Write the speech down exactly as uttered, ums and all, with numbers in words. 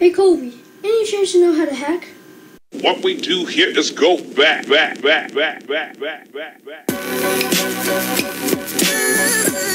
Hey Colby, any chance you know how to hack? What we do here is go back, back, back, back, back, back, back, back.